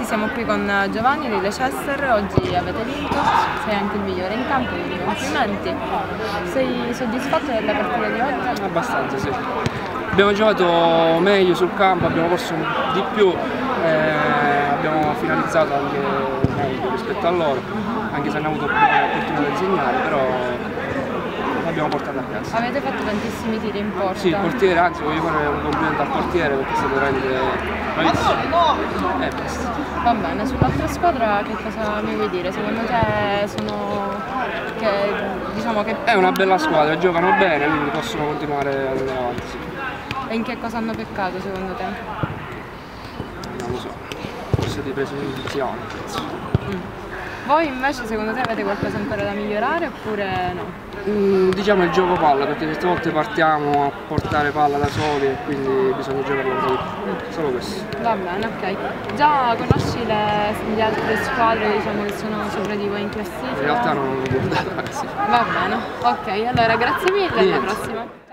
siamo qui con Giovanni di Leicester, oggi avete vinto, sei anche il migliore in campo, quindi complimenti. Sei soddisfatto della partita di oggi? Abbastanza, sì. Abbiamo giocato meglio sul campo, abbiamo corso di più, abbiamo finalizzato anche meglio rispetto a loro, anche se hanno avuto più opportunità di segnare, però l'abbiamo portato a casa. Avete fatto tantissimi tiri in porta. Sì, il portiere, anzi voglio fare un complimento al portiere perché è stato veramente bravissimo. Basta. Va bene, sull'altra squadra che cosa mi vuoi dire? Secondo te diciamo che... È una bella squadra, giocano bene, quindi possono continuare ad andare avanti. Sì. E in che cosa hanno peccato secondo te? Non lo so, forse di presunzione. Voi invece secondo te avete qualcosa ancora da migliorare oppure no? Diciamo il gioco palla, perché certe volte partiamo a portare palla da soli e quindi bisogna giocarla un po' di più. Solo questo. Va bene, ok. Già conosci le altre squadre diciamo, che sono sopra di voi in classifica? In realtà non l'ho guardata, sì. Va bene, ok, allora grazie mille e alla prossima.